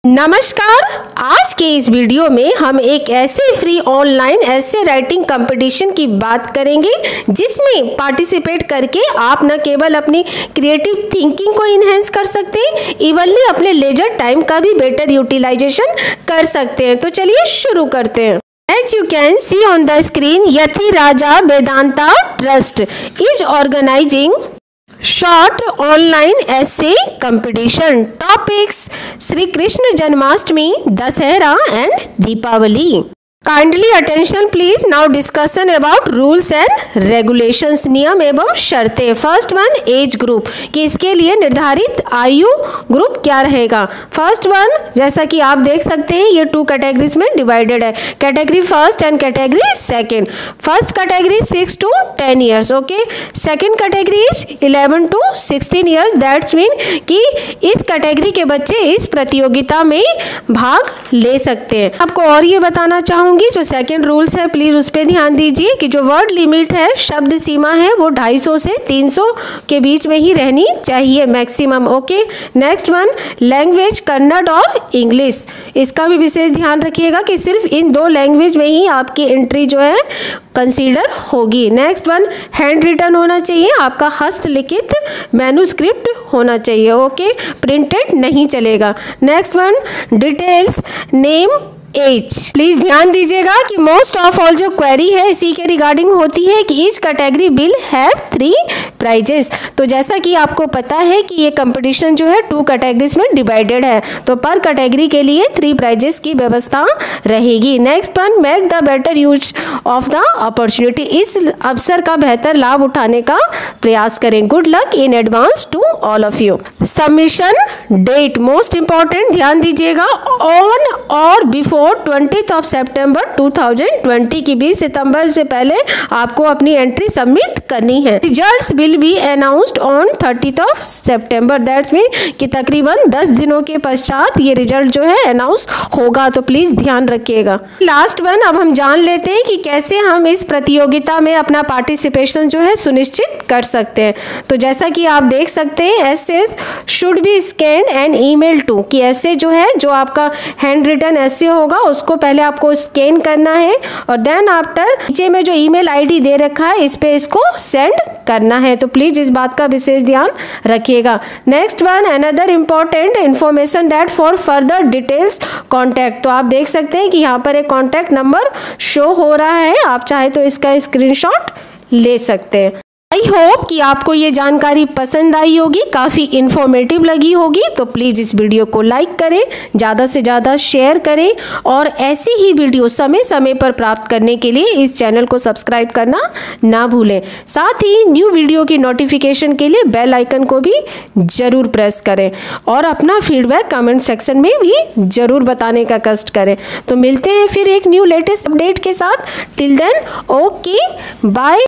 नमस्कार। आज के इस वीडियो में हम एक ऐसे free online essay writing competition की बात करेंगे जिसमें पार्टिसिपेट करके आप न केवल अपनी क्रिएटिव थिंकिंग को इन्हेंस कर सकते हैं, इवनली अपने लेजर टाइम का भी बेटर यूटिलाइजेशन कर सकते हैं। तो चलिए शुरू करते हैं। As you can see on the screen, Yathiraja Vedanta Trust is organizing short online essay competition. Topics: Sri Krishna Janmashtami, Dasahara and Deepavali. Kindly attention please. Now discussion about rules and regulations, नियम एवं शर्तें। First one, age group, कि इसके लिए निर्धारित आयु group क्या रहेगा। फर्स्ट वन, जैसा कि आप देख सकते हैं, ये 2 कैटेगरीज में डिवाइडेड है, category first and category second. First category 6 to 10 years, okay. Second category is 11 to 16 years. That's mean कि इस कैटेगरी के बच्चे इस प्रतियोगिता में भाग ले सकते हैं। आपको और ये बताना चाहूँगी, जो सेकंड रूल्स है प्लीज उस पर ध्यान दीजिए कि जो वर्ड लिमिट है, शब्द सीमा है, वो 250 से 300 के बीच में ही रहनी चाहिए maximum, okay. Next one, language Kannada और इंग्लिश, इसका भी विशेष ध्यान रखिएगा कि सिर्फ इन 2 लैंग्वेज में ही आपकी एंट्री जो है कंसीडर होगी। नेक्स्ट वन, हैंड रिटन होना चाहिए, आपका हस्तलिखित मैन्युस्क्रिप्ट होना चाहिए, ओके, प्रिंटेड नहीं चलेगा। Next one, details, name, age, please ध्यान दीजिएगा कि मोस्ट ऑफ ऑल जो क्वेरी है इसी के रिगार्डिंग होती है कि each category will have 3 prizes. तो जैसा कि आपको पता है कि ये कंपटीशन जो है 2 कैटेगरीज में डिवाइडेड है, तो पर कैटेगरी के लिए 3 प्राइजेस की व्यवस्था रहेगी। Next one, make the better use of the opportunity, इस अवसर का बेहतर लाभ उठाने का प्रयास करें। Good luck in advance to all of you. Submission date most important, ध्यान दीजिएगा, ऑन और बिफोर 20 सितंबर 2020 की 20 सितंबर से पहले आपको अपनी एंट्री सबमिट करनी है। Results will be announced on 30 September. That's mean कि तकरीबन 10 दिनों के पश्चात ये रिजल्ट जो है अनाउंस होगा, तो प्लीज ध्यान रखिएगा। लास्ट वन, अब हम जान लेते हैं कि कैसे हम इस प्रतियोगिता में अपना पार्टिसिपेशन जो है सुनिश्चित कर सकते हैं। तो जैसा कि आप देख सकते हैं, essays should be scanned and email to, कि ऐसे जो है जो आपका हैंड रिटन ऐसे होगा उसको पहले आपको स्कैन करना है और देन आफ्टर नीचे में जो ईमेल आईडी दे रखा है इस पे इसको सेंड करना है। तो प्लीज इस बात का विशेष ध्यान रखिएगा। Next one, another important information that for further details contact, तो आप देख सकते हैं कि यहाँ पर एक कॉन्टैक्ट नंबर शो हो रहा है, आप चाहे तो इसका स्क्रीनशॉट ले सकते हैं। आई होप कि आपको ये जानकारी पसंद आई होगी, काफ़ी इन्फॉर्मेटिव लगी होगी। तो प्लीज़ इस वीडियो को लाइक करें, ज़्यादा से ज़्यादा शेयर करें और ऐसी ही वीडियो समय समय पर प्राप्त करने के लिए इस चैनल को सब्सक्राइब करना ना भूलें। साथ ही न्यू वीडियो की नोटिफिकेशन के लिए बेल आइकन को भी ज़रूर प्रेस करें और अपना फीडबैक कमेंट सेक्शन में भी ज़रूर बताने का कष्ट करें। तो मिलते हैं फिर एक न्यू लेटेस्ट अपडेट के साथ। Till then, okay, bye.